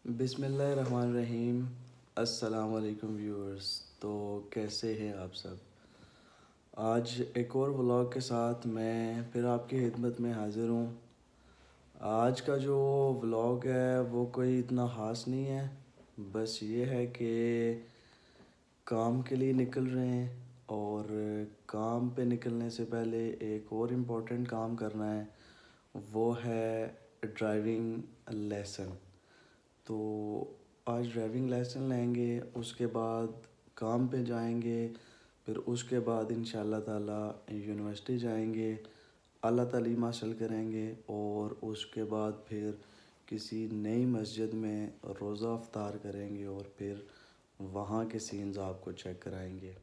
बिस्मिल्लाहिर्रहमानिर्रहीम। अस्सलाम वालेकुम व्यूअर्स। तो कैसे हैं आप सब। आज एक और व्लॉग के साथ मैं फिर आपकी खिदमत में हाज़िर हूँ। आज का जो व्लॉग है वो कोई इतना ख़ास नहीं है, बस ये है कि काम के लिए निकल रहे हैं और काम पे निकलने से पहले एक और इम्पोर्टेंट काम करना है, वो है ड्राइविंग लेसन। तो आज ड्राइविंग लेसन लेंगे, उसके बाद काम पे जाएंगे, फिर उसके बाद इंशाल्लाह ताला यूनिवर्सिटी जाएंगे, आला तालीम हासिल करेंगे और उसके बाद फिर किसी नई मस्जिद में रोज़ा अफ्तार करेंगे और फिर वहाँ के सीन्स आपको चेक कराएंगे।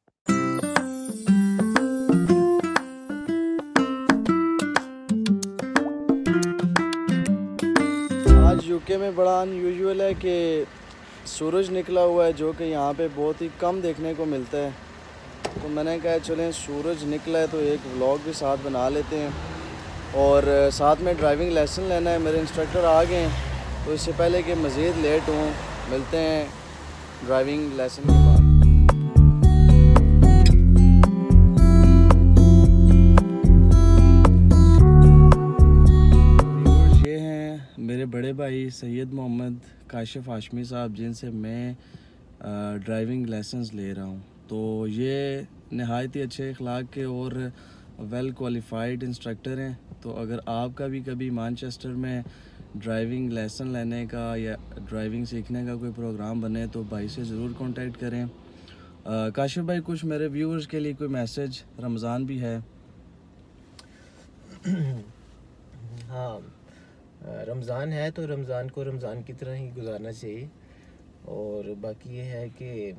आज यूके में बड़ा अनयूजुअल है कि सूरज निकला हुआ है, जो कि यहाँ पे बहुत ही कम देखने को मिलता है। तो मैंने कहा चलें सूरज निकला है तो एक व्लॉग भी साथ बना लेते हैं और साथ में ड्राइविंग लेसन लेना है। मेरे इंस्ट्रक्टर आ गए हैं, तो इससे पहले कि मज़ीद लेट हों मिलते हैं ड्राइविंग लेसन के बाद। ये हैं मेरे बड़े भाई सैयद मोहम्मद काशिफ हाशमी साहब, जिनसे मैं ड्राइविंग लाइसेंस ले रहा हूँ। तो ये नहायत ही अच्छे अखलाक के और वेल क्वालिफाइड इंस्ट्रक्टर हैं। तो अगर आपका भी कभी मैनचेस्टर में ड्राइविंग लेसन लेने का या ड्राइविंग सीखने का कोई प्रोग्राम बने तो भाई से ज़रूर कांटेक्ट करें। काशिफ भाई, कुछ मेरे व्यूअर्स के लिए कोई मैसेज, रमज़ान भी है। हाँ, रमज़ान है तो रमज़ान को रमज़ान की तरह ही गुजारना चाहिए। और बाकी ये है कि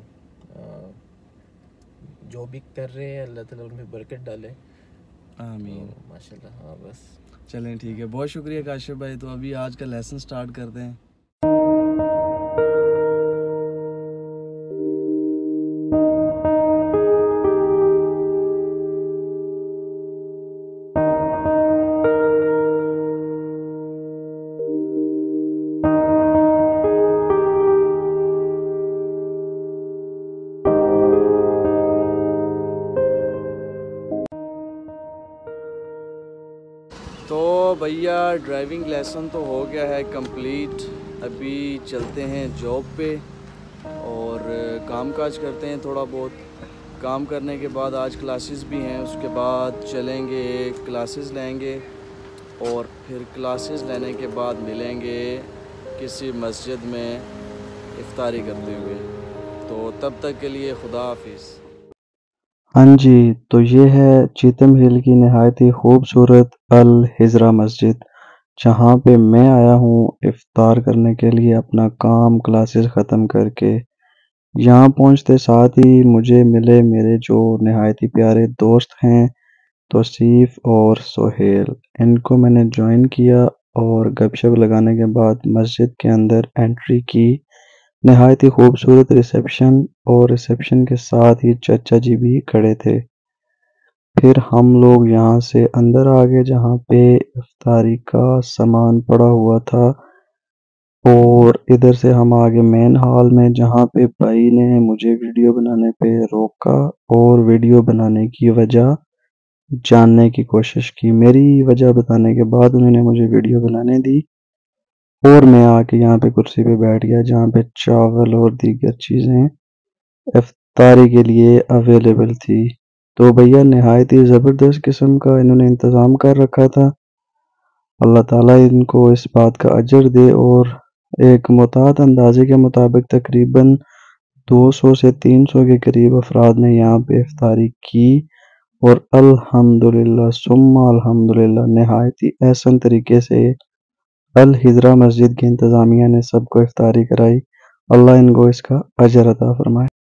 जो भी कर रहे हैं अल्लाह ताला उनमें बरकत डाले, आमीन। तो माशाल्लाह। हाँ बस चलें ठीक है, बहुत शुक्रिया काशिफ भाई। तो अभी आज का लेसन स्टार्ट करते हैं। तो भैया ड्राइविंग लेसन तो हो गया है कंप्लीट। अभी चलते हैं जॉब पे और काम काज करते हैं थोड़ा बहुत। काम करने के बाद आज क्लासेस भी हैं, उसके बाद चलेंगे क्लासेस लेंगे और फिर क्लासेस लेने के बाद मिलेंगे किसी मस्जिद में इफ्तारी करते हुए। तो तब तक के लिए खुदा हाफिज़। हाँ जी, तो ये है चीतम हिल की नहायत ही खूबसूरत अल हिजरा मस्जिद, जहाँ पे मैं आया हूँ इफ्तार करने के लिए अपना काम क्लासेस ख़त्म करके। यहाँ पहुँचते साथ ही मुझे मिले मेरे जो नहायत ही प्यारे दोस्त हैं, तौसीफ़ और सोहेल। इनको मैंने ज्वाइन किया और गपशप लगाने के बाद मस्जिद के अंदर एंट्री की। नहायत ही खूबसूरत रिसेप्शन और रिसेप्शन के साथ ही चाचा जी भी खड़े थे। फिर हम लोग यहाँ से अंदर आ गए, जहाँ पे इफ्तारी का सामान पड़ा हुआ था और इधर से हम आ गए मेन हॉल में, जहाँ पे भाई ने मुझे वीडियो बनाने पे रोका और वीडियो बनाने की वजह जानने की कोशिश की। मेरी वजह बताने के बाद उन्होंने मुझे वीडियो बनाने दी और मैं आके यहाँ पे कुर्सी पे बैठ गया, जहाँ पे चावल और दीगर चीज़ें इफ्तारी के लिए अवेलेबल थी। तो भैया नहायत ही ज़बरदस्त किस्म का इन्होंने इंतज़ाम कर रखा था। अल्लाह ताला इनको इस बात का अजर दे। और एक मुताद अंदाजे के मुताबिक तकरीबन 200 से 300 के करीब अफराद ने यहाँ पे इफ्तारी की और अल्हम्दुलिल्लाह सुम्मा अल्हम्दुलिल्लाह नहायत ही एहसन तरीके से अल हिजरा मस्जिद की इंतज़ामिया ने सबको इफ्तारी कराई। अल्लाह इनको इसका अजर अता फरमाए।